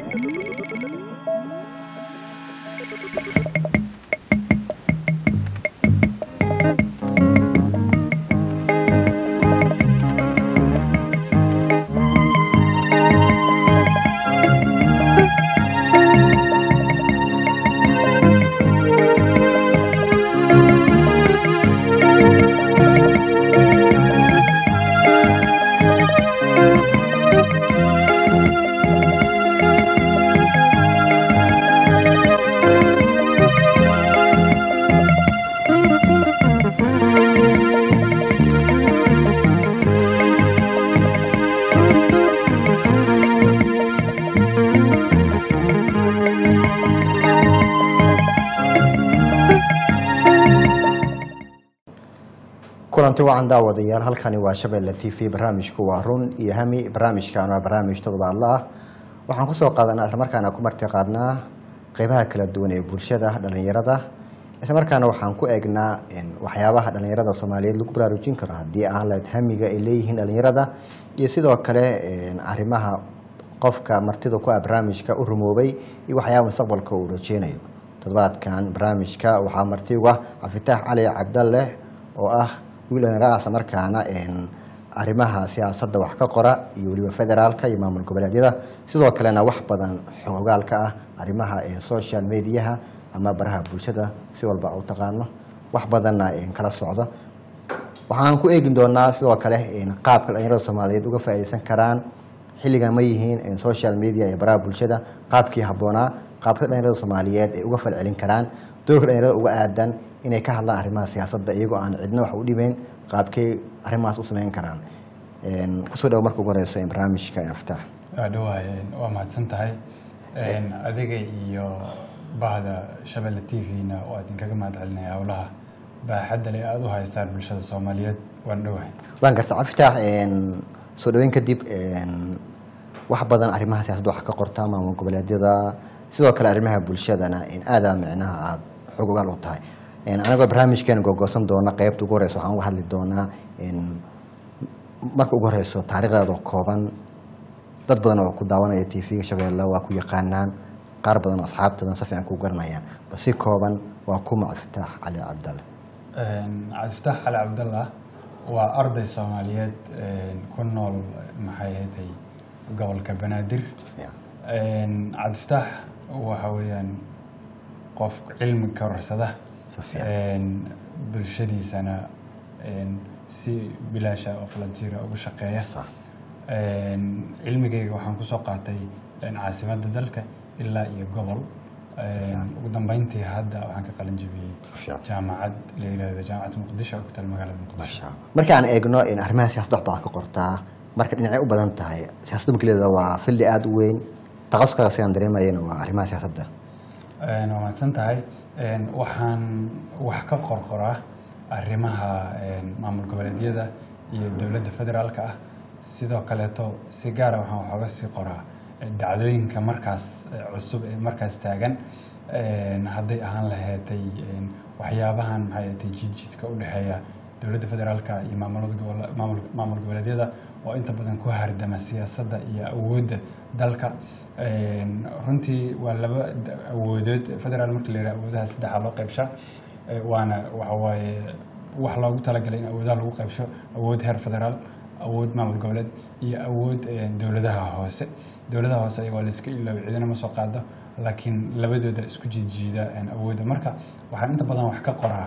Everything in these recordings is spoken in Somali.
kulanti wacan daawadayaal halkani waa Shabeelle TV barnaamijku waa run iyo hami barnaamijkan waa barnaamij toddobaadle ah waxaan ku soo qaadanaa isla markaana ku marti qaadnaa qaybaha kala duwan ee bulshada dhalinyarada isla markaana waxaan ku eegnaa waxyaabaha dhalinyarada Soomaaliyeed lagu baraarujin karo hadii aan la hamiga ay leeyihiin dhalinyarada iyo sidoo kale arrimaha qofka martida ku ah barnaamijka u rumoobay iyo waxyaabaha mustaqbalka uu rajeynayo toddobaadkan barnaamijka waxaa marti uga Cabdifitaax Cali Cabdalle oo ah wiilanaas markaana arrimaha siyaasadda wax ka qora iyo waliba federaalka iyo maamul goboleedyada sidoo kalena wax badan xogogaalka ah arrimaha social media ama baraha bulshada si walba u taqaano wax badanna kala socdo waxaan ku eegin doonaa sidoo kale qaabka dhalinyarada Soomaaliyeed uga faa'iideysan karaan xilligan ma yihiin social media iyo baraha bulshada qaabkii habboonaa qaabka dhalinyarada Soomaaliyeed ay uga falcelin karaan doorka dhalinyarada uga aadan inay ka hadlaan arrimaha siyaasadda iyagoo aan cidna wax u dhibayn qaabkay arrimahaas u sameyn karaan kusoo dhaw marka ugu horeysa barnaamijka Cabdifitaax waa mahadsan tahay adiga iyo bahda Shabeelle TV-na waa idinkaga mahadcelinaya howlaha baaxadda leh aad u haystaan bulshada Soomaaliyeed waan dhawahay waan gartaa Cabdifitaax soo dhaweyn kadib wax badan arrimaha siyaasadda wax ka qortaa maamul goboleedyada sidoo kale arrimaha bulshadana aad macnaha aad xogogaal u tahay anaga barnaamijkeena go'go'san doona qaybta ugu horeysa waxaan uga hadli doonaa marka ugu horeysa taariikhda kooban dad badan oo ku daawanaya TV-ga Shabeelle waa ku yaqaanaan qaar badan asxaabtooda si fiican ku garanayaan bas si kooban waa ku Cabdifitaax Cali Cabdalle Cabdifitaax Cali Cabdalle waa arday Soomaaliyeed ku nool maxay ahayd gobolka Banaadir Cabdifitaax waxa weeyaan qof cilmi ka warsada bulshadiisana si bilaasha oo volunteer ugu shaqeeya cilmigayga waxaan ku soo qaatay caasimadda dalka ilaa iyo gobol ugu dambeyntii hadda waxaan ka qalin jabiyay jaamacad leeyahay jaamacadda Muqdisho oo ku taal magaalada Muqdisho marka aan eegno in arrimaha siyaasadda wax ka qortaa marka dhinacay u badan tahay siyaasadda markaleeda waa fildi aad u weyn taqasuska aan dareemayna waa arrimaha siyaasadda waa mahadsan tahay waxaan wax ka qorqoraa arrimaha maamul goboleedyada iyo dawladda federaalka ah sidoo kale si gaar ah waxaan waxooga sii qoraa dhacdooyinka markaas cusub ee markaas taagan hadday ahaan lahaatay waxyaabahan maxay tahay jidjidka u dhaxeeya dawladda federaalka iyo maamul goboleedyada oo inta badan ku hardama siyaasadda iyo awoodda dalka runtii waa laba awoodood federaal markii la yiraahdo awoodaha saddex loo qaybshaa waana waxa waaye wax loogu talagalay in awoodaha lagu qaybsho awood heer federaal awood maamul goboleed iyo awood dawladaha hoose waa la iska ilaawi cidina ma soo qaado laakiin labadooda isku jiidjiida awoodda marka waxaan inta badan wax ka qoraa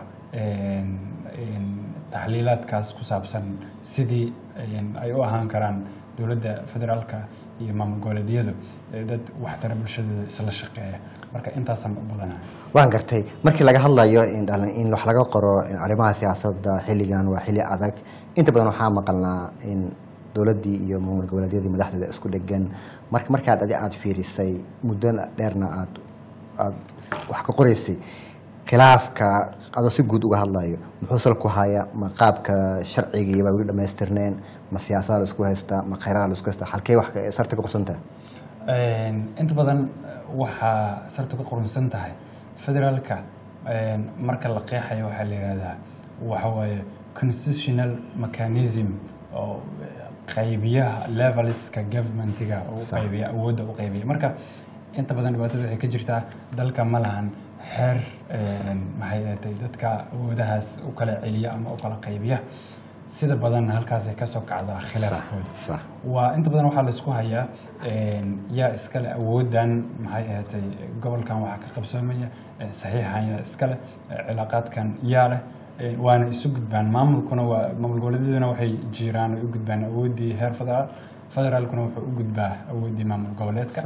taxliilaadkaas ku saabsan sidii ay u ahaan karaan dawladda federaalka iyo maamul goboleedyadu dad waxtar bulshada isla shaqeeya marka intaasan u badanahay waan gartay markii laga hadlayo in wax laga qoro arrimaha siyaasadda xilligan waa xilli adag inta badan waxaa maqalnaa in dawladdii iyo maamul goboleedyadii madaxdooda isku dhegan markaad aad fiirisay muddo dheerna aad wax ka qoraysay khilaafka adoo si guud uga hadlayo muxuu sal ku haya ma qaabka sharciga iyo wali dhameystirneen ma siyaasadda la isku haysta ma khayraadda la isku haysta halkee wax sarta ka qorsantaa inta badan waxa sarta ka qorsan tahay federaalka marka la qeexayo waxa la yiraahdaa waxa waaye constitutional mechanism oo qaybiyaha leveleska governmentiga u qaybiya awoodda u qaybiya marka inta badan dhibaatada waxay ka jirtaa dalka ma lahan xeer maxay ahayd dadka awoodahaas u kala celiya ama u kala qaybiya sida badan halkaas ay ka soo kacdaa khilaafkooda waa inta badan waxaa la isku hayaa yaa iskale awoodan maxay ahayd gobolkan waxaa ka qabsoomaya saxiixan yaa iskale cilaaqaadkan yaa leh waana isu gudbaan maamulkuna waa maamul goboleedyaduna waxay jiraan u gudbaan awoodii heer federaalkuna wuxuu u gudbaa awoodii maamul goboleedka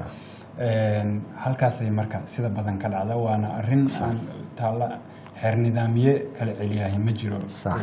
halkaasay marka sida badan ka dhacda waana arrin aan taala xeer nidaamiye kala celiyahay ma jiro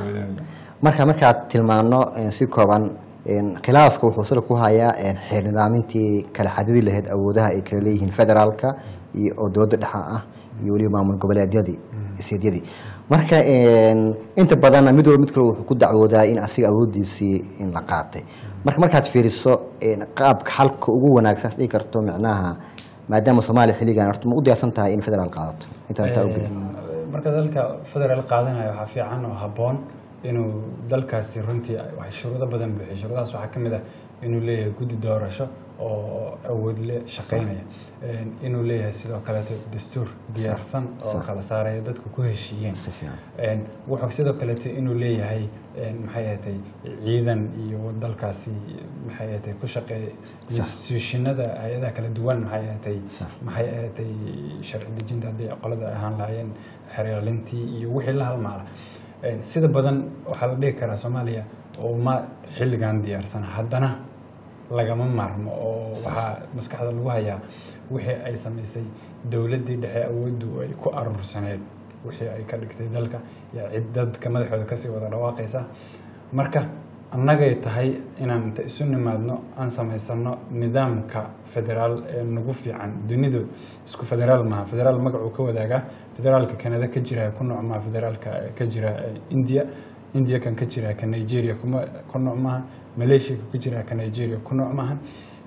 markaad tilmaano si kooban khilaafka wuxuu sida ku hayaa xeer nidaamintii kala xadidi lahayd awoodaha ay kala leeyihiin federaalka oo dowladda dhexa ah iyo weliba maamul goboleedyadii siyadyadii marka inta badanna mid walba mid kale wuxuu ku dacwoodaa in asiga awoodiisii in la qaatay markaad fiiriso qaabka xalka ugu wanaagsan dhigi karto micnaha maadaama Soomaaliya xilligan horta ma u diyaarsan tahay in federaal qaadato inta marka dalka federaal qaadanayo waxa fiican oo haboon inuu dalkaasi runtii wax shuruudo badan bixiyo shuruudahaas waxaa kamid ah inuu leeyahay guddi doorasho oo awood leh shaqeynaya inuu leeyahay sidoo kale dastuur diyaarsan oo kala saaraya dadku ku heshiiyeen wuxuu sidoo kale inuu leeyahay maxay ahayd ciidan iyo dalkaasi maxay ahayd ku shaqeeya institutionada hay'adaha kala duwan maxay ahayd sharci dejinta hadii qolada ahaan lahaayeen xeerlintii iyo wixii la halmaala sida badan waxa la dhigi karaa Soomaaliya oo ma xilligan diyaarsan haddana lagama maarmo oo waxa maskaxda lagu hayaa wixii ay sameysay dawladii dhexe awooddu ay ku arursaneed wixii ay ka dhigtay dalka ya ciidadka madaxooda ka sii wada dhawaaqaysa marka annagay tahay inaan inta isu nimaadno aan samaysano nidaamka federaal ee nagu fiican dunidu isku federaal ma federaal magacu ka wadaaga federaalka Canada ka jira ku nooc ma federaalka ka jira India kan ka jira ka Nigeria ku nooc ma Malaysia ka jira ka Nigeria ku nooc ma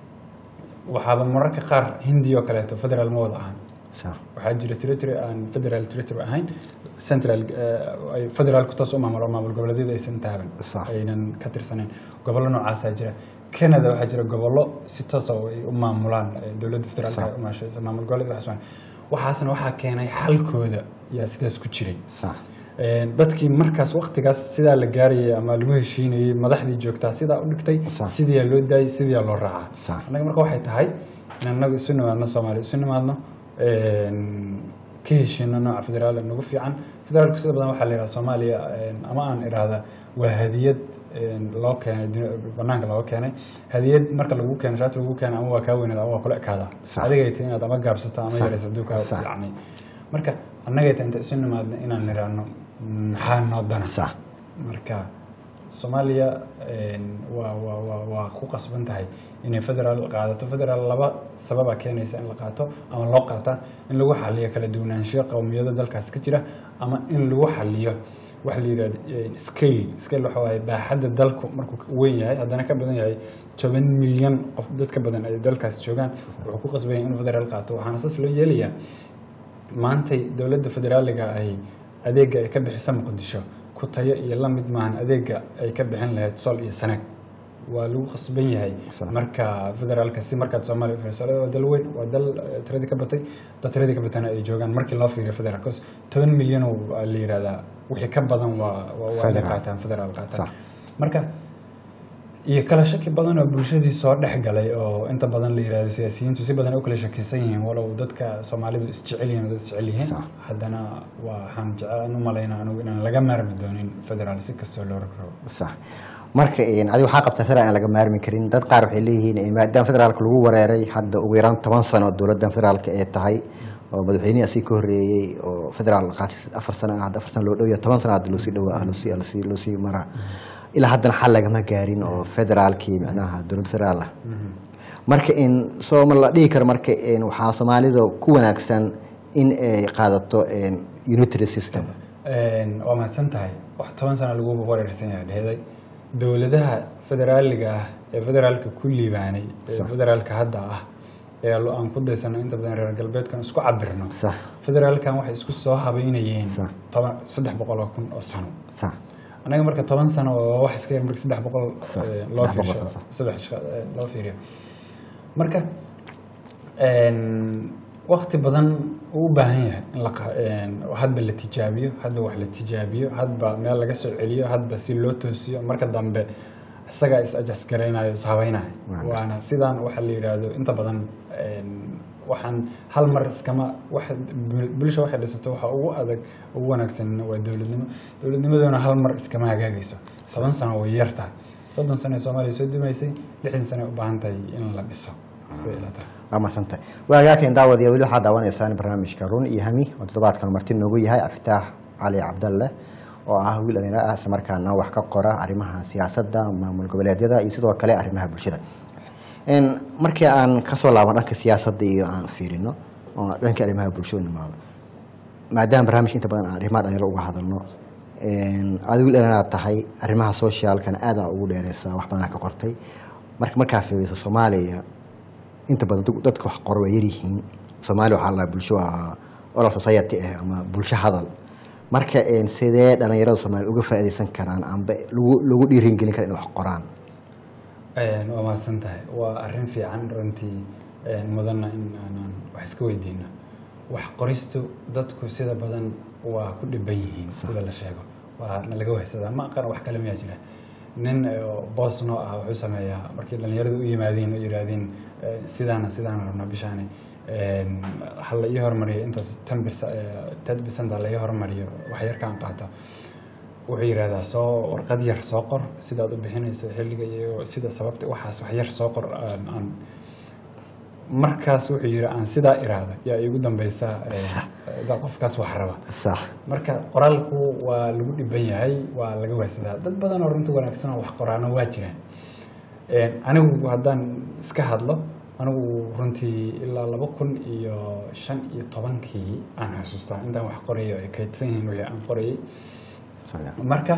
waxa mararka qaar Hindiya kale federaal ma wada ahan waxaa jira territory aan federal territory ahayn central ay federal ku taas maamul goboleedyada aysan taaban aynan ka tirsaneen gobollo noocaas ah jira Canada waxaa jira gobollo si toos ah ay u maamulaan dawladda federaalka u maashay maamul goboleedyada waxaasna waxa keenay xalkooda yaa sidaas ku jiray dadkii markaas waqtigaas sida la gaarayay ama lagu heshiinayay madaxdii joogtaa sida u dhigtay sidii loo daayay sidii loo raacay anaga marka waxay tahay in anagu isu nimaadno Soomaaliya isu nimaadno ka heshiina nooca federaal nagu fiican federaalku sida badan waxa la yiraahdaa Soomaaliya ama aan iraahdaa waa hadiyad loo keenay banaanka loo keenay hadiyad marka lagu keenay shaati lagu keenay ama waa ka weynada ama waa kula kaada adiga ay tahay inaad ama gaabsato ama yarayso duka fiicnay marka annaga inta isu nimaadna inaan niraano maxaa noo dana marka Soomaaliya waa ku qasban tahay inay federaal qaadato federaal laba sabab keenaysa in la qaato ama loo qaata in lagu xalliyo kala duwanaanshiyo qowmiyada dalkaas ka jira ama in lagu xalliyo wax la yiraahdo scale waxa waaye baaxadda dalku markuu weyn yahay haddana ka badan yahay 7 milyan qof dadka badan ay dalkaas joogaan wuxuu ku qasbay inuu federaal qaato waxaana saas loo yeelayaa maantay dawladda federaaliga ay adeega ay ka bixisa Muqdisho ku tayo iyo la mid maahan adeega ay ka bixin lahayd Sool iyo Sanaag waa lagu qasban yahay marka federaalka si marka Soomaaliya federaalka waa dal weyn waa dal tirada ka batay tirada ka batana ay joogaan markii loo fiiriyo federaalka 10 milyan oo la yiraahdaa wixii ka badan waa federaal qaataan marka iyo kala shaki badan oo bulshadii soo dhax galay oo inta badan la yiraahdo siyaasiyiintu si badan u kala shakisan yihiin walow dadka Soomaalidu isjecel yihiin haddana waxaan jeclaan u maleynaa inaan laga maarmi doonin federaal si kastoo loo raro sax marka adiga waxa qabta federaal aan laga maarmi karin dad qaar waxay leeyihiin maadaama federaalka lagu wareeray hadda ugu yaraan 10 sano dawladda federaalka ay tahay oo madaxweynaha asii ka horeeyay oo federaal qaatay 4 sano loo dhaw 10 sano hadda loo sii dhawaa loo sii mara ilaa haddana xal lagama gaarin oo federaalkii macnaha dawladda federaal ah marka in Soomaaliya la dhigi karo marka waxa Soomaalida ku wanaagsan in ay qaadato unitary system waa mahadsan tahay wax 10 sano lagu wareersan yahay dheeday dawladaha federaaliga ah ee federaalka ku liibaanay federaalka hadda ah ee aan ku daysano inta badan reer galbeedkan isku cabirno federaalkan waxay isku soo habeynayeen 300,000 oo sano anaga marka 10 sano oo wax iska yar marka 300 loo fiiriyo loo fiiriyo marka waqti badan uu baahan yahay in la hadba la tijaabiyo hadba wax la tijaabiyo hadba meel laga soo celiyo hadba si loo toosiyo marka dambe isaga is adjust gareynayo sabaynayo waana sidaan waxa la yiraahdo inta badan waxaan hal mar iskama wax bulsho waxa dhisato waxa ugu adag ugu wanaagsan waa dawladnimaduna hal mar iskama hagaagayso 7 sano way yartaa 30 sano Soomaaliya soo dumaysay 60 sano u baahan tahay in la dhiso ama santa waagaakan daawadiya wali waxa daawanaysan barnaamijka run iyo hami oo toddobaadkan martin noogu yahay Aftaax Cali Cabdalle oo ah wiil adina ah markaana wax ka qora arrimaha siyaasadda maamul goboleedyada iyo sidoo kale arrimaha bulshada markii aan ka soo laaban dhanka siyaasadda iyo aan fiirino oo dhanka arrimaha bulshada nimaado maadaama barnaamijka inta badan arrimaha dhalinyaro uga hadalno aad wiil adina tahay arrimaha socialkana aad ugu dheereysa wax badan ka qortay marka fiiriso Soomaaliya inta badan dadka wax qoro way yarihiin Soomaaliya waxa la bulsho oo society ama bulsho hadal marka sidee dhalinyarada Soomaaliya uga faa'iideysan karaan amba lagu dhiirin gelin karaan wax qoraan waa maasantahay waa arrin fiican runtii mudana in aan wax iska weydiino wax qoristu dadku sida badan waa ku dhiban yihiin sida la sheego waa laga wahsadaa ma aqaan wax kale ma jira nin boss noo ah wuxuu sameeyaa markii dhalinyaradu u yimaadeen oo yiraahdeen sidaan rabnaa bishaani hal iyo hormariyo intaas 10% la iyo hormariyo wax yar ka qaato wuxuu yiraahdaa soo warqad yar soo qor sida aad u bixinayso xilliga iyo sida sababta waxaas wax yar soo qor aan markaas wuxuu yiri aan sida iraada yaa igu dambaysa qofkaas wax raba sax marka qoraalku waa lagu dhiban yahay waa laga waysadaa dad badan oo runtii wanaagsan oo wax qoraano waa jiraan anigu haddaan iska hadlo anigu runtii ilaa 2015 aan xasuustaa intaan wax qorayo ay kaydsan yihiin wixii aan qorayay marka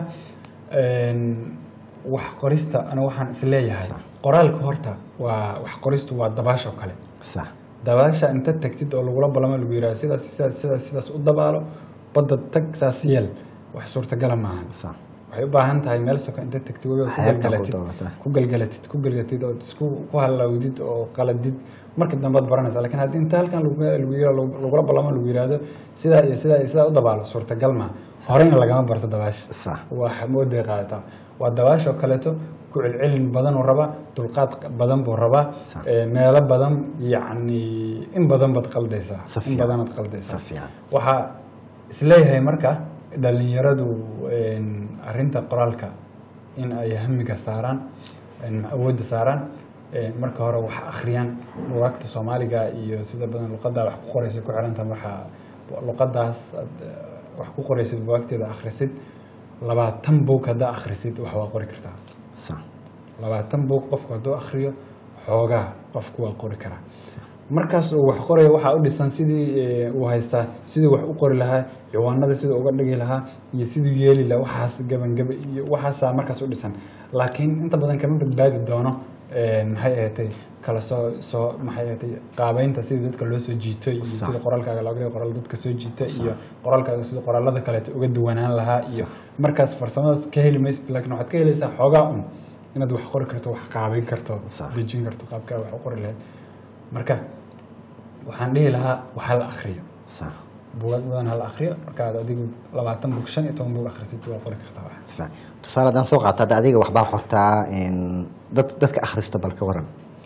wax qorista ana waxaan is leeyahay qoraalka horta waa wax qoristu waa dabaasho kale sax dabaasha inta tagtid oo lagu balamo lagu yiraahdo sidaas u dabaalo badda tag saasiyel wax suurtagal ma aha sax waxay u baahan tahay meel soo inta tagtid ku galgalatid oo isku ku halawdid oo qaladid marka dambe baranaysa laakiin haddii inta halkan lagu balamo lagu yiraahdo sida u dabaalo suurtagal ma horeyna lagama barto dabaasha sax wax mooday qaata waa dabaasho kaleeto ku cilcilin badan oo raba dulqaad badan buu raba meelo badan yaani in badan bad qaldaysa in badan ad qaldaysa waxa isleeyahay marka dhalinyaradu arinta qoraalka in ay hamiga saaraan awood saaraan marka hore wax akhriyaan waqti Soomaaliga iyo sida badan luqadda wax ku qorayso ku xiranta waxa luqaddaas wax ku qorayso waqtiga akhrisid 20 buug hada akhrisid wax waa qori kartaa sax 20 buug qofku haduu akhriyo xoogaa qofku waa qori karaa markaas uu wax qorayo waxa u dhisan sidii uu haysta sidii wax u qori lahaa ciwaanada sidii uga dhigi lahaa iyo sidii yeeli lahaa waxaas gaban iyo waxaas markaas u dhisan laakiin inta badan kama badbaadi doono maxay ahaatay kala soo maxay ahaatay qaabaynta sidii dadka loo soo jiito iyo sidii qoraalkaaga loo dhigo qoraal dadka soo jiita iyo qoraalkaaga sidii qoraalada kale uga duwanaan lahaa iyo markaas farsamadaas ka heli maysid laakiin waxaad ka helaysaa xoogaa inaad wax qori karto wax qaabayn karto dejin karto qaabka wax u qori lahayd marka waxaan dhihi lahaa waxa la akhriyo sax buugaag badan hal akhriyo marka adigu 20 buug 15 buug akhrisid waa qori kartaa wax sax tusaale dan soo qaata adiga wax baa qortaa dadka akhrista balka waran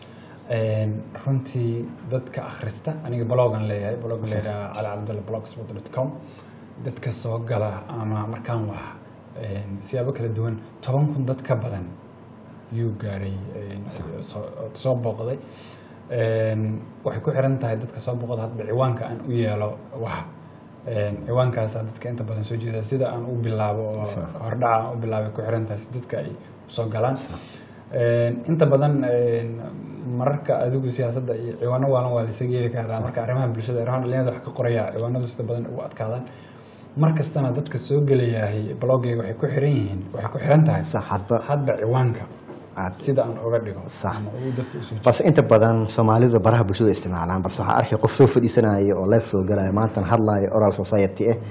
runtii dadka akhrista aniga blogan leeyahay calicabdalle.blogspot.com dadka soo gala ama markaan wax siyaabo kala duwan 10,000 dad ka badan yuu gaaray soo booqday waxay ku xiran tahay dadka soo booqda hadba ciwaanka aan u yeelo wax ciwaankaas dadka inta badan soo jeeda sida aan u bilaabo hordhaca u bilaabay ku xiran tahay dadka ay soo galaan inta badan mararka adigu siyaasadda iyo ciwaano waa la isageeli karaa marka arrimaha bulshada dhalinyarada wax ka qoraya ciwaanadu sida badan ugu adkaadaan markastana dadka soo galayahay bloggeega waxay ku xiran yihiin waxay ku xiran tahay hadba ciwaanka sida aan uga dhigo ama uu dadku u soo bas inta badan Soomaalidu baraha bulshada isticmaalaan bas waxa arkay qof soo fadhiisanaya oo live soo galaya maanta hadlaayo oral society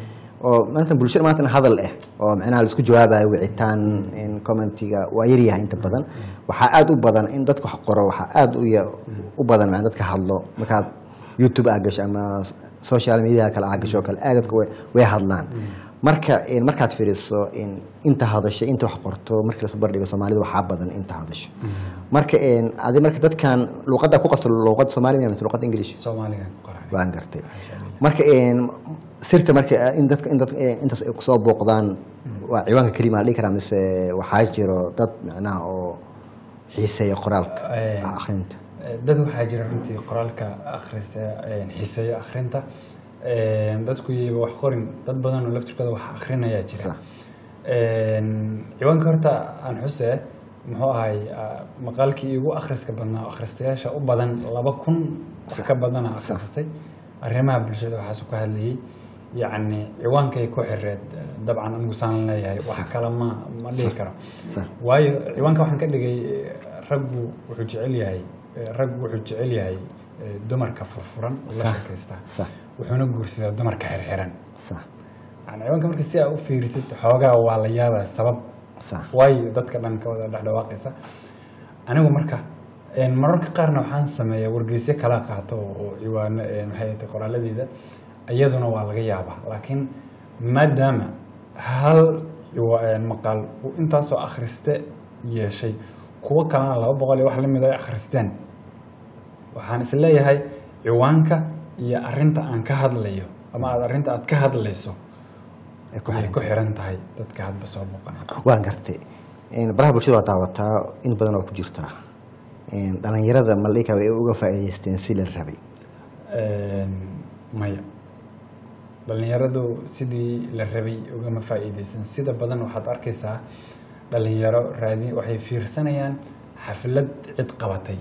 oo maanta bulshada maanta hadal ah oo macnaha la isku jawaabayo wicitaan in commentiga waa yar yahay inta badan waxaa aad u badan in dadku wax qoro waxaa aad u badan macnaha dadka hadlo markaad YouTube aad gasho ama social media kala aad gasho kala aad dadku way hadlaan markaad fiiriso inta hadashay inta wax qorto markii la soo bardhigo Soomaalida waxaa badan inta hadasho marka dadkan luqadda ku qasto luqadda Soomaaliga ama luqadda Ingiriisi Soomaaliga ku qoran waan gartay marka sirta marka in dadka inta soo booqdaan waa ciwaanka kaliya la dhigi karaa mise waxaa jiro dad macnaha oo xiiseeya qoraalka akhrinta dad waxaa jira runtii qoraalka akhrista xiiseeya akhrinta dadku iyaga wax qorin dad badan oo laftirkooda wax akhrinaya jira ciwaanka horta aan xusee muxuu ahay maqaalkii ugu akhriska badnaa akhristayaasha u badan 2000 ka badan akhrisatay arrimaha bulshada waxaas ku hadlayay يعني ciwaanka ay ku xireed dabcan anigu saan leeyahay wax kala ma dhigi karo waayo ciwaanka waxaan ka dhigay raggu wuxuu jecel yahay dumarka furfuran la shaqeysta wuxuuna guursadaa dumarka xirxiran يعني ciwaanka markii si aad u fiirisid xoogaa waa la yaabaa sabab waayo dadka dhanka wada dhawaaqaysa anigu mararka qaarna waxaan sameeyaa wargeysyo kala qaato oo ciwaan maxay tahay qoraaladeyda iyaduna waa laga yaabaa laakiin maadaama hal maqaal intaas oo akhriste yeeshay kuwa kalena 200 wax la mid ah akhristeen waxaan is leeyahay ciwaanka iyo arinta aan ka hadlayo ama arinta aad ka hadlayso ay ku xiran tahay dadka hadba soo booqanaya waan gartay baraha bulshada waa daawataa in badan oo ku jirta dhalinyarada malika ay uga faa'iideysteen si la rabay maya dhalinyaradu sidii la rabay ugama faa'iideysan sida badan waxaad arkaysaa dhalinyaro raadin waxay fiirsanayaan xaflad cid qabatay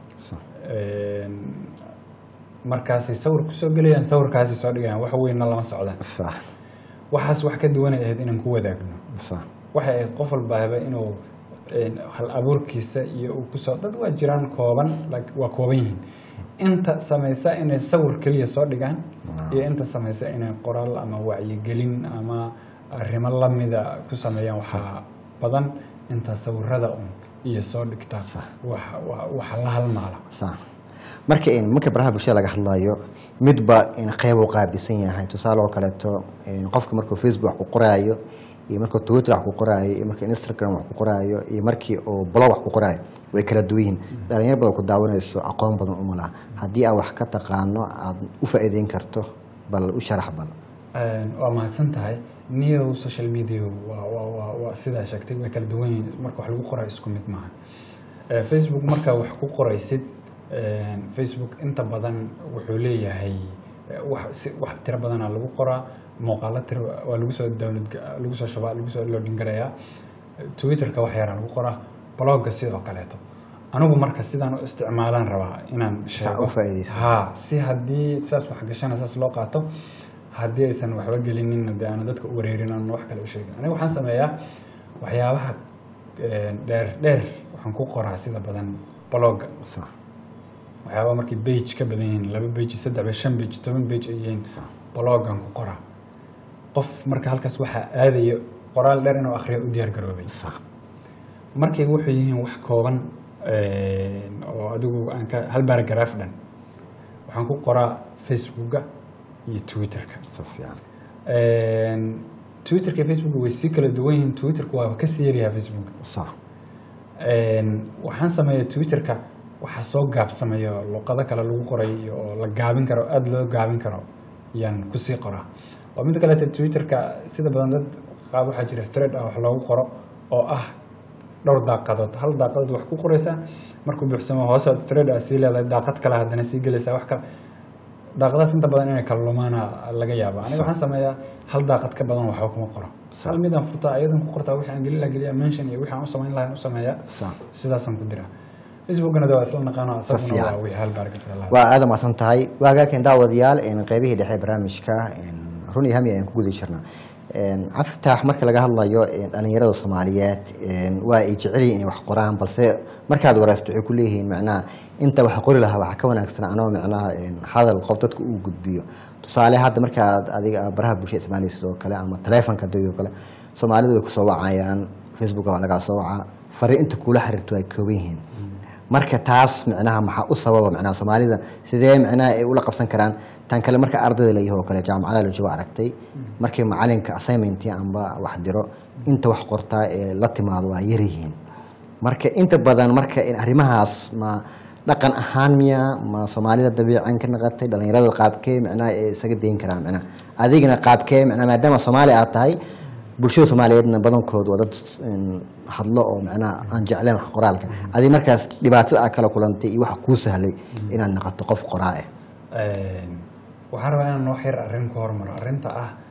markaasay sawir ku soo galayaan sawirkaasi soo dhigayaan wax weynna lama socdaan waxaas wax ka duwan ay ahayd inaan ku wadaagno waxay ahayd qof walbaaba inuu hal abuurkiisa iyo uu ku soo dad waa jiraan kooban waa kooban yihiin inta samaysa inay sawir kaliya soo dhigaan iyo inta samaysa inay qoraal ama wacyigelin ama arrimo la mida ku sameeyaan waxa badan inta sawirada iyo soo dhigta wax la halmaala marka baraha bulshada laga hadlayo midba in qayb uu qaabisan yahay tusaale oo kale qofka markuu Facebook ku qoraayo iyo markuu Twitter wax ku qoraayo iyo markuu Instagram wax ku qoraayo iyo markii uu blog wax ku qoraayo way kala duwan yihiin dhalinyaro badan ku daawanayso aqoon badan u malaha haddii aad wax ka taqaano aad u faa'iideyn karto bal u sharax bal waa mahadsan tahay niyo social media waa sida sheegtay way kala duwan yihiin marka wax lagu qorayo isku mid maaha Facebook marka wax ku qoraysid Facebook inta badan wuxuu leeyahay wax tiro badan lagu qoraa muuqaalo tiro waa lagu soo download lagu soo shubaa lagu soo loading gareeyaa Twitter-ka wax yar lagu qoraa blog sidoo kaleeto anigu marka sidaan u isticmaalaan rabaa inaan sheego si haddii saas wax gashana saas loo qaato haddii aysan waxba gelinin aan dadka u wareerin aan wax kale u sheegin anigu waxaan sameeyaa waxyaabaha dheer waxaan ku qoraa sida badan blog waxyaaba markii page ka badan yihiin 2 page 3 page 5 page 10 page ay yihiin blogan ku qoraa qof marka halkaas waxa aadayo qoraal dheer inuu akhriyo u diyaar garoobay markay wuxuu yihiin wax kooban oo adigu aan ka hal paragraph dhan waxaan ku qoraa Facebook-ga iyo Twitter-ka Twitter-ka iyo Facebook way si kala duwan yihiin Twitter-ku waa ka sii yaryahay Facebook waxaan sameeyaa Twitter-ka waxa soo gaabsamayo luqado kale lagu qoray oo la gaabin karo aad loo gaabin karo yaan ku sii qoraa oo mid kale Twitter-ka sida badan dad qaab waxa jira thread wax loogu qoro oo ah dhowr daaqadood hal daaqadood wax ku qoraysa markuu buuxsamo hoos thread si leedahay daaqad kale hadana sii galaysa wax kale daaqadaas inta badan inay kala lumaana laga yaabo aniga waxaan sameeyaa hal daaqad ka badan waxa kuma qoro hal mid aan furtaa ayadan ku qortaa wixii aan geliyaa mention iyo wixii aan u sameyn lahayn u sameeyaa sidaasan ku diraa Facebook-na waa isla naqaano asaguna waa wixii hal paragraph waa aad ma san tahay waaga kan daawadayaal in qaybihii dhexe barnaamijka run iyo hami aan ku guda jirnaa cabdifitaax marka laga hadlayo dhalinyarada soomaaliyeed waa ay jecel yihiin inay wax qoraan balse markaad wareysto waxay ku leeyihiin macnaha inta wax qori lahaa waxa ka wanaagsan anoo macnaha hadal qof dadka uu gudbiyo tusaale hadda markaad adiga baraha bulshada isticmaalaysid sidoo kale ama taleefanka dadoo kale Soomaalidu way ku soo wacayaan Facebook waa laga soo wacaa fariinta kula xiriirto ay kooban yihiin marka taas macnaha maxaa u sababa macnaha Soomaalida sidee macnaha ay ula qabsan karaan tan kale marka ardayda leeyahay kale jaamacadaha la joogo aragtay markii macalinka assignment amba wax diro inta wax qortaa ee la timaado waa yar yihiin marka inta badan marka in arimahaas ma dhaqan ahaan miya ma Soomaalida dabiican ka naqatay dhalinyarada qaabkee macnaha ay isaga deyn karaan macnaha adigina qaabkee macnaha maadaama Soomaali aad tahay bulshada Soomaaliyeedna badankoodu waa dad hadlo oo macnaha aan jecleen wax qoraalka adi markaas dhibaatada kala kulantay iyo waxa ku sahlay inaad noqoto qof qoraa waxaan rabaa inaan noo xir arrin ku hormaro arrinta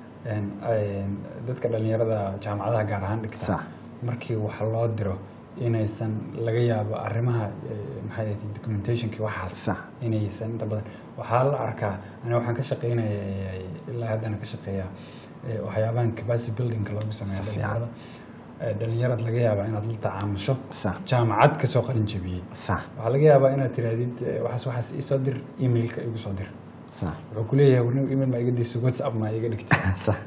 dadka dhalinyarada jaamacadaha gaar ahaan dhigta markii wax loo diro inaysan laga yaabo arrimaha maxay ahayd documentationkii waxaas inaysan inta badan waxaa la arkaa aniga waxaan ka shaqeynayay ilaa haddana ka shaqeeyaa waxyaabahan capacity building loogu sameeyo dhalinyarada laga yaabaa inaad la tacaamusho jaamacad ka soo qalin jabiyey waxaa laga yaabaa inaad tirahdid waxaas ii soo dir emailka igu soo dir wuxuu ku leeyahay warnigu email ma iga diiso WhatsApp ma iga dhigtay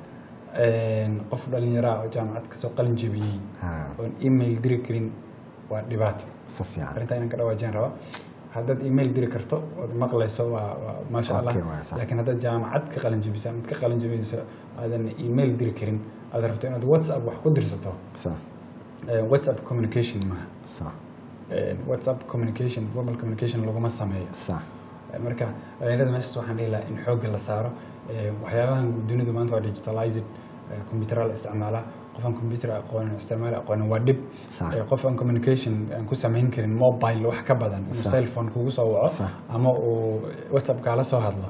qof dhalinyaro oo jaamacad ka soo qalin jabiyey oo email diri karin waa dhibaato arrinta inaan ka dhawaajin raba haddaad email diri karto oo maqlayso waa maasha Allah laakiin haddaad jaamacad ka qalin jabisa mid ka qalin jabiyso aadan email diri karin aad rabto inaad WhatsApp wax ku dirsato WhatsApp communication ma WhatsApp communication formal communication laguma sameeyo marka dhalinyarada meeshaas waxaan dhihi lahaa in xoogga la saaro waxyaabahan dunidu maanta waa digitalized computer la isticmaala qofan computer aqoon isticmaal aqoon waa dib qofan communication aan ku sameyn karin mobile wax ka badan cell phone kugu soo waco ama uu WhatsApp kala soo hadlo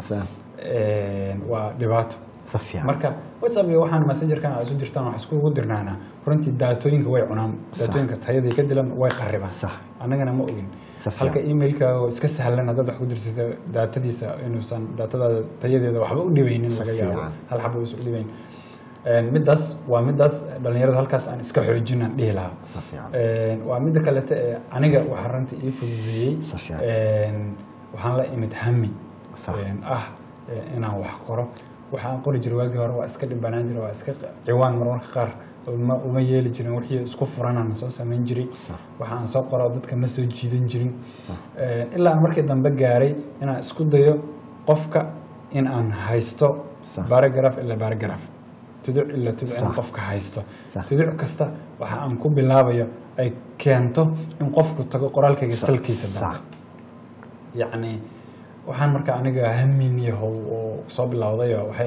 waa dhibaato marka WhatsApp iyo waxaan messenger-kan aad u dirtaan wax isku dirnaana runtii daatooyinka way cunaan daatooyinka tayada ka dilan way qarribaan annagana ma ogin halka emailka oo iska sahlan dad wax ku dirsato daatadiisa inuusan daatada tayadeeda waxba u dhibeynin laga yaabo hal xabo isu dhibeyn midaas waa midaas dhalinyarada halkaas aan iska xoojinaan dhihi lahaa waa mid kale aniga waxa runtii ii fududeeyay waxaan la imid hami inaan wax qoro waxaan qori jiray waagii hore waa iska dhibanaan jiray waa iska ciwaan marmarka qaar uma yeeli jirin wixii isku furanaan soo sameyn jiray waxaan soo qoro dadka ma soo jiidan jirin ilaa markii dambe gaaray inaan isku dayo qofka in aan haysto paragraph ila paragraph tuduc ila tuduc in qofka haysto tuduc kasta waxa aan ku bilaabayo ay keento in qofku tago qoraalkayga salkiisa baa yacni waxaan marka aniga haminiyahow oo soo bilowday waxay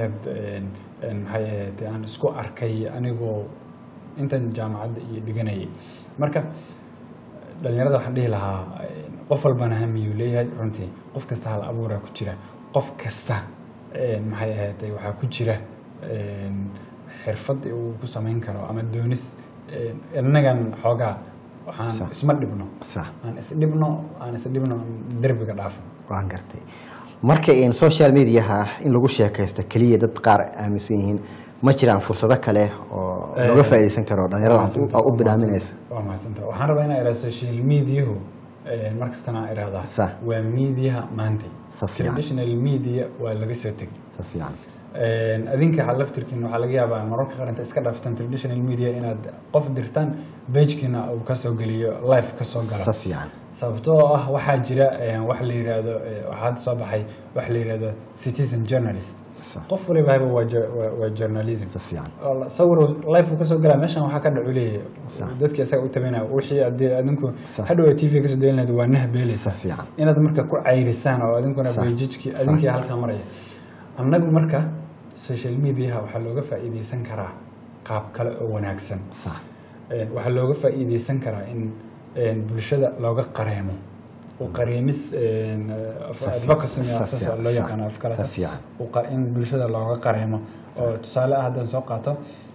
ahayd aan isku arkay anigoo intan jaamacadda iyo dhiganayay marka dhalinyarada waxaan dhihi lahaa qof walbana hamiyuu leeyahay runtii qof kasta hal abuuraa ku jira qof kasta maxay ahayd waxaa ku jira xirfad uu ku samayn karo ama doonis innagan xoogaa waxaan isma dhibno aan isdhibno derbiga dhaafo waan gartay marka in social media in lagu sheekaysto kaliya dad qaar aaminsan yihiin ma jiraan fursado kale oo laga faa'iideysan karo dhalinyarada u bidaaminaysa waa mahadsantahay waxaan rabaa inaan iraahdo social media markastana iraahdaa waa media maanta traditional media waa laga soo tegay adinka halaftirkiina waxaa laga yaabaa mararka qaranka iska dhaaftan traditional media inaad qof dirtaan page-kina uu ka soo geliyo live ka soo galo sababtoo ah waxaa jira wax la yiraahdo waxaad soo baxay wax la yiraahdo citizen journalist qof waliba waa journalism sawir live ka soo galaa meeshan waxa ka dhacu leeyahay dadkii isaga u tabanaa wixii adinku hadhow TV ka soo deelnayd waa nahbeeleysa inaad marka ku cayrisaan oo adinkuna page-kii adinkii halka maraya annagu marka social media waxa looga faa'iideysan karaa qaab kale oo wanaagsan waxa looga faa'iideysan karaa in bulshada looga qareemo oo qareemis advocacy asas loo yaqaan afkala in bulshada looga qareemo oo tusaale ah haddaan soo qaato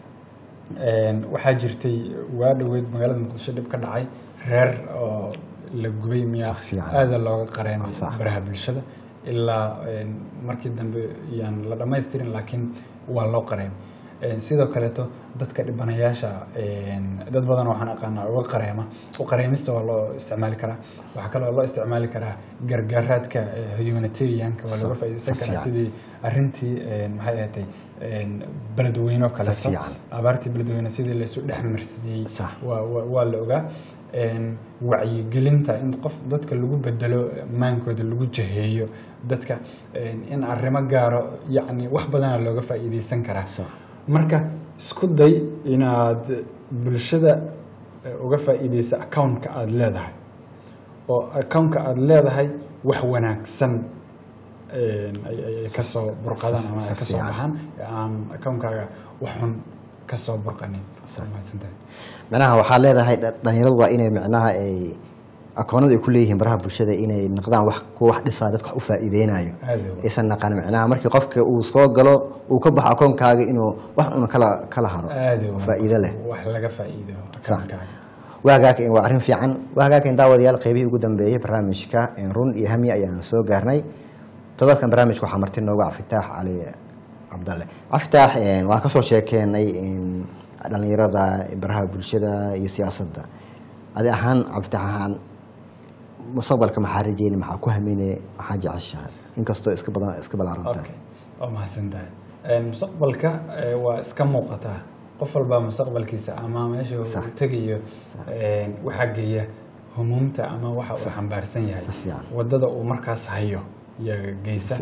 waxaa jirtay waa dhaweyd magaalada Muqdisho dib ka dhacay reer oo la gubay miyaa aad looga qareemay baraha bulshada ilaa markii dambe yaan la dhameystirin laakiin waa loo qareemay sidoo kaleeto dadka dhibanayaasha dad badan waxaan aqaanaa uga qareema u qareemista waa loo isticmaali karaa waxaa kaloo loo isticmaali karaa gargaaraadka humanitarianka waa looga faa'iideysan karaa sidii arrintii maxay ahaatay beledweyne oo kaleeto abaartii beledweyne sidii la isu dhex marsiiyey waa la ogaa wacyigelinta in qof dadka lagu bedelo maankooda lagu jaheeyo dadka in arrimo gaaro yacni wax badana looga faa'iideysan karaa marka isku day inaad bulshada uga faa'iideyso accountka aad leedahay oo accountka aad leedahay wax wanaagsan ay ka soo burqadaan ama ay ka soo baxaan aan accountkaaga wax xun ka soo burqanin macnaha waxaa leedahay dhalinyaradu waa inay macnaha ay akoonada ay ku leeyihiin baraha bulshada inay noqdaan wax dhisaa dadka wax u faa'iideynayo aysan naqaan macnaha markii qofka uu soo galo uu ka baxo akoonkaaga inuu wax un kala haro faa'iido leh wax laga faa'iido akoonkaaga waagaakan waa arrin fiican waagaakan daawadayaal qaybihii ugu dambeeyay barnaamijka run iyo hami ayaan soo gaarnay toddobaadkan barnaamijka waxaa marti nooga Cabdifitaax Cali Cabdalle Cabdifitaax waan ka soo sheekeynay dhalinyarada baraha bulshada iyo siyaasadda adi ahaan Cabdifitaax ahaan mustaqbalka maxaa rajeynay maxaa ku haminay maxaa jeceshahay inkastoo iska balaarantahay oo mahadsantahay mustaqbalka waa iska muuqataa qof walba mustaqbalkiisa ama meesha uu tagayo waxa geeya humuumta ama waxa uu xambaarsan yahay wadada uu markaas hayo iyo geysa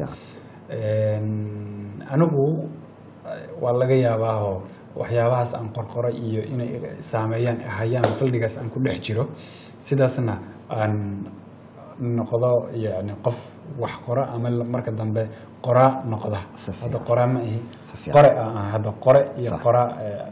anigu waa laga yaabaa waxyaabahaas aan qorqoray iyo inay saameeyaan hayaan fildigaas aan ku dhex jiro sidaasna aan noqdo yani qof wax qora ama marka dambe qora noqda hada qora ma ahi qora hada qora iyo qora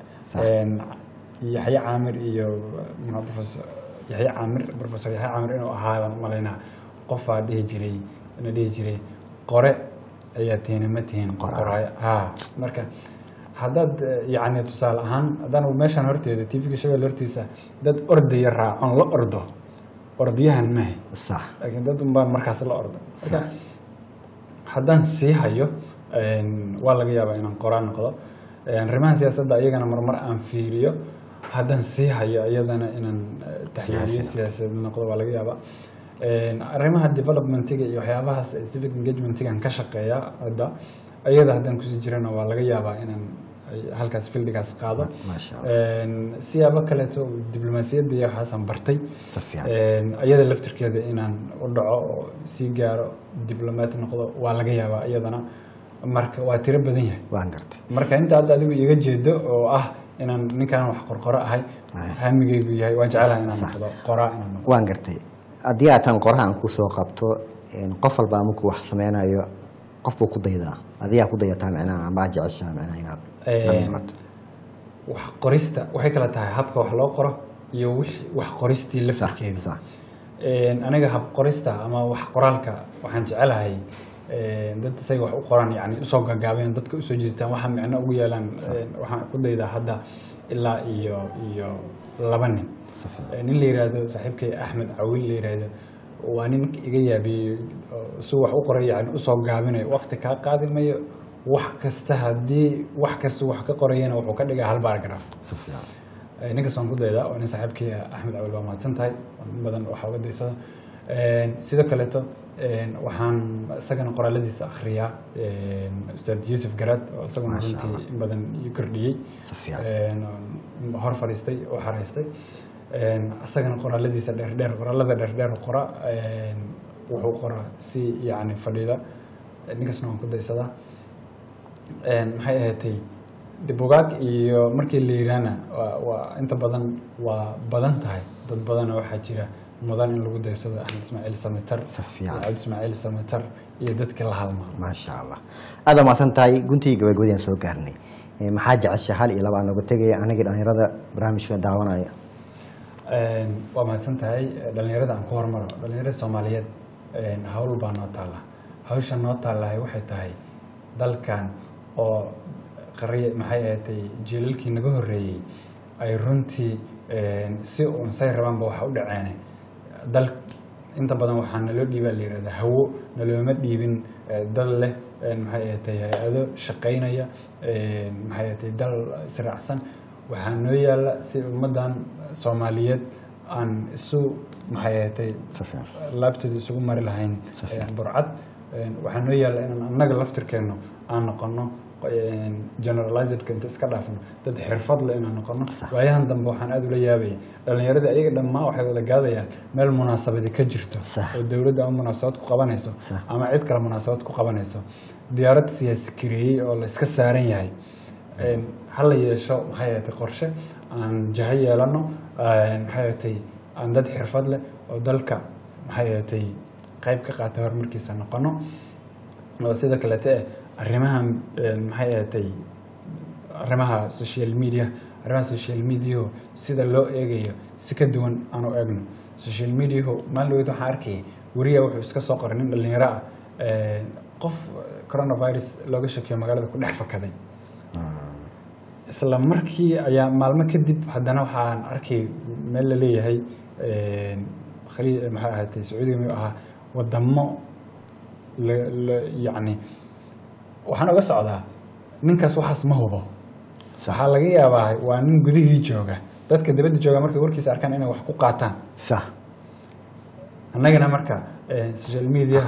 Yaxya Caamir iyo professor Yaxya Caamir inuu ahaa malayna qof aa dhihi jiray qore ayaa teenamatiin qora marka haddaad yani tusaale ahaan haddaan meeshan horteeda TV-ga Shabeelle hortiisa dad ordaya raacon la ordo ordiyahan maahay sax laakiin dad baan markaas la ordo marka haddaan sii hayo waa laga yaabaa inaan qoraan noqdo arrimaha siyaasadda ayagana marmar aan fiiriyo haddaan sii hayo iyadana inaan taxliiliye siyaasadeed noqdo waa laga yaabaa arrimaha developmentiga iyo waxyaabahaas civic engagementigan ka shaqeeya hadda ayada haddaan kusii jirana waa laga yaabaa inaan halkaas fildigaas qaado siyaabo kaleeto diblomaasiyadda iyo waxaasaan bartay ayada laftirkeeda inaan u dhaco oo sii gaaro diblomaat noqdo waa laga yaabaa iyadana marka waa tiro badan yahay waan gartay marka inta hadda adigu iga jeedo oo ah inaan ninkaan wax qorqoro ahay hamigaygu yahay waan jecelahay inaan noqdo qoraa inaan noqdo waan gartay haddii aatan qoraha aan ku soo qabto qof walba markuu wax sameynayo qof buu ku daydaa adigaa ku dayataa macnaha ama jeceshaa macnaha inaad wax qorista waxay kala tahay habka wax loo qoro iyo wax qoristii laftirkeeda aniga hab qorista ama wax qoraalka waxaan jecelahay dad say wax u qoran yani usoo gagaabeen dadka usoo jeestaan waxa macno ugu yeelaan waxaan ku daydaa hadda ilaa iyo 2 nin la yiraahdo saaxiibkay Axmed Cawil la yiraahdo waa nin iga yaabiyay soo wax u qoray yani usoo gaabinay waqti ka qaadimayo wax kasta hadii wax kasta wax ka qorayna wuxuu ka dhigaa hal paragraph ninka soo ku dayda oo nin saaxiibkay Axmed Cawil waa maadsantahay badan waxa uga daysada sidoo kaleeto waxaan isagana qoraaladiisa akhriyaa Ustaad Yusuf Garad oo isaguna runtii in badan ii kordhiyay hor fariistay oo xaraystay isagana qoraaladiisa dheer qora wuxuu qoraa si yani fadhiida ninkaasna waan ku daysadaa maxay ahaatay buugaag iyo markii la yiraahna waa inta badan waa badan tahay dad badan waxaa jira mudan in lagu daysado Axmed Ismaaciil Samatar iyo dadka la halma ma sha Allah aad ma santahay guntii gabagabadeen soo gaarnay maxaa jeceshahay hal iyo laba aan uga tagay aniga dhalinyarada barnaamijka daawanaya waa mahadsantahay dhalinyarada aan ku hormaro dhalinyarada Soomaaliyeed hawl baa noo taala hawsha noo taalahay waxay tahay dalkan oo qariye maxay ahaatay jiilalkii naga horeeyay ay runtii si uun say rabaan waxa u dhaceen dal inta badan waxaa naloo dhiibaa la yihahdaa hawo, nalooma dhiibin dal leh maxay ahaatay hay-ado shaqaynaya, maxay ahaatay dal israacsan. waxaa noo yaala si ummadan Soomaaliyeed aan isu maxay ahaatay laabteeda isugu mari lahayn burcad. waxaa noo yaala inaan annaga laftirkeeno aan noqono generalizedka inta iska dhaafno dad xirfad leh inaan noqono. waayahan dambe waxaan aad ula yaabaya dhalinyarada ayaga dhammaan waxay wada gaadayaan meel munaasabadi ka jirto oo dowladda ama munaasabad ku qabanayso ama cid kale munaasabad ku qabanayso, diyaarad siyaasi kireeyey oo la iska saaran yahay. hala yeesho maxay ahaatay qorshe aan jaha yeelano, maxay ahaatay aan dad xirfad leh oo dalka maxay ahaatay qayb ka qaata horumarkiisa noqono. oo sidoo kaleete arrimaha maxay ahaatay arrimaha social media sida loo eegayo si ka duwan aan u eegno. social media maalin weyd waxaan arkayay wariya wuxuu iska soo qoray nin dhalinyaro ah qof coronavirus looga shakiyo magaalada ku dhex fakaday. isla markii ayaa maalmo kadib haddana waxaan arkay meel la leeyahay maxay ahaatay Sacuudiga miyuu ahaa wadamo yacni waxaan uga socdaa ninkaas waxaas ma hubo. waxaa laga yaabaa waa nin gudihii jooga, dadka dibadda jooga markay warkiisa arkaan inay wax ku qaataan. annagana marka social media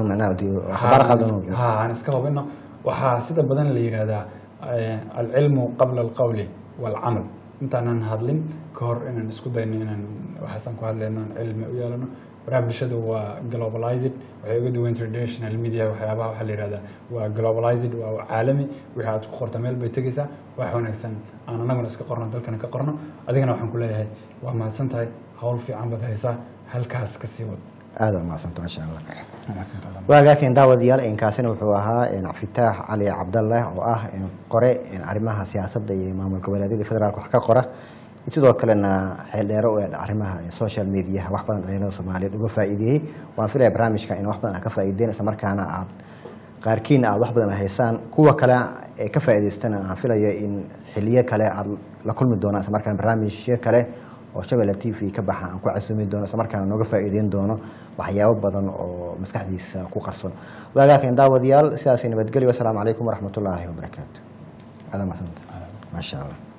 aan iska hubino. waxaa sida badan la yidhaahdaa alcilmu qabla alqawli walcamal. intaanan hadlin ka hor inaan isku dayno inaan waxaasan ku hadlayno aan cilmi u yeelano. baraha bulshadu waa globalized, waxay uga duwan traditional media. waxyaabaha waxaa la yihahdaa waa globalized, waa caalami. wixii aad ku qorta meel bay tegaysaa. wax wanaagsan aan annaguna iska qorno, dalkana ka qorno. adigana waxaan ku leeyahay waa mahadsan tahay, hawl fiican baad haysaa, halkaas ka sii wad. aad u mahadsantahay insha Allah. waagaakin daawadayaal inkaasina wuxuu ahaa Cabdifitaax Cali Cabdalle oo ah qore arrimaha siyaasadda iyo maamulka goboleedyada federaalka wax ka qora, sidoo kalena xeeldheero oo arrimaha social media wax badan dhalinyarada Soomaaliyeed uga faa'iideeyay. waan filayaa barnaamijka in wax badan ka faa'iideen, isla markaana aad qaarkiin aad wax badan haysaan, kuwa kale ee ka faa'iideystana aan filayo in xilliyo kale aad la kulmi doonaan, isla markaana barnaamijyo kale oo Shabeelle TV ka baxa aan ku casuumi doono, isla markaana nooga faa'iideyn doono waxyaabo badan oo maskaxdiisa ku qarsoon. waagaakin daawadayaal sidaas nabadgelyo. Assalaamu calaykum waraxmatullaahi wabarakaatu. aad ma santa. ma sha Allah.